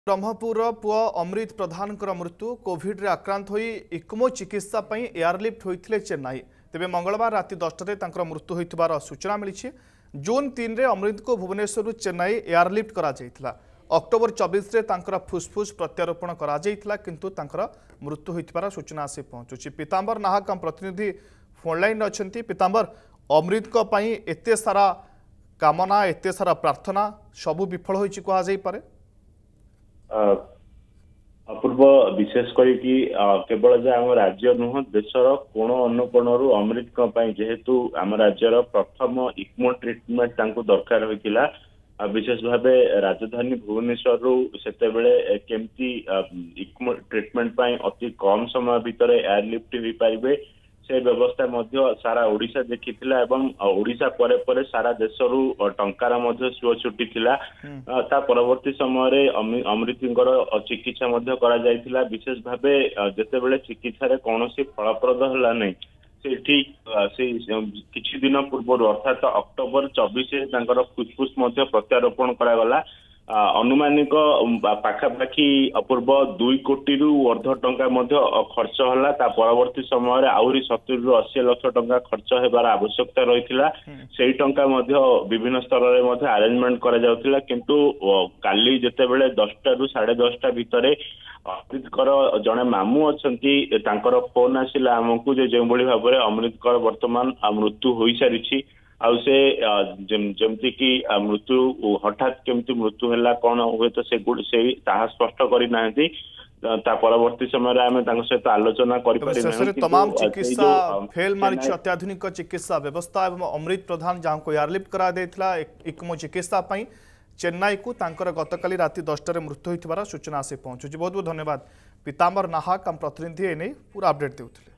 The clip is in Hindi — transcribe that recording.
ब्रह्मपुर पुआ अमृत प्रधान मृत्यु कोविड रे आक्रांत होई इक्मो चिकित्सा पई एयरलिफ्ट होइथिले चेन्नई। तेबे मंगलवार राति 10 तांकर मृत्यु होइथिबार सूचना मिली। जून 3 रे अमृत को भुवनेश्वर चेन्नई एयरलिफ्ट करा जायथिला। अक्टोबर 24 रे तांकर फुसफुस प्रत्यारोपण करा जायथिला किंतु तांकर मृत्यु होइथिबार सूचना आसी पहुंचुछि। पीतांबर नाहक हम प्रतिनिधि फोन लाइन अछंती। पीतांबर, अमृत को पई एते सारा कामना एते सारा प्रार्थना सबु विफल होइछि कहा जाय पारे। अपूर्व विशेष करी केवल जे आम राज्य नुह देशर कोण अनुकोणरू अमृत जेहेतु आम राज्यर प्रथम इक्मो ट्रिटमेंट दरकार होइतिला। विशेष भाव राजधानी भुवनेश्वर से केमती इक्मो ट्रिटमेंट अति कम समय भितर एयरलिफ्ट हो पारे से व्यवस्था सारा ओडिशा देखी ओडिशा परे परे सारा देशरू टंकार सुओ छुटी ता परवर्ती समय अमृतर चिकित्सा करा जायतिला। विशेष भाव जितेबले चिकित्सा कौन फलप्रद है नहीं से किछि दिन पूर्व अर्थात अक्टोबर 24 फुसफुस प्रत्यारोपण करागला। अनुमानिक पाखापाखि अपूर्व 2 कोटी अर्ध टंका खर्च है। परवर्ती समय आहरी 70 ରୁ 80 लाख टंका खर्च होबार आवश्यकता रही से टंका विभिन्न स्तर में अरेंजमेंट करा जाउथिला। किंतु काली जेतेबेले 10टा ରୁ 10:30 भितर अमृतकर जड़े मामू अच्छा फोन आसला आमको जो भाव में अमृतकर वर्तमान मृत्यु हो सारी जमती कि मृत्यु हठात केमती मृत्यु है कौन हुए तो से स्पष्ट करना परवर्ती समय सहित आलोचना तमाम चिकित्सा फेल मारी अत्याधुनिक चिकित्सा व्यवस्था एवं अमृत प्रधान जहाँ को एयरलिफ्ट करा इक्मो चिकित्सा चेन्नई को गतकाली राति 10 मृत्यु होइथिबार सूचना आसी पहुंचुछि। बहुत बहुत धन्यवाद पीतांबर नाहक हम प्रतिनिधि एने पूरा अपडेट देउथिले।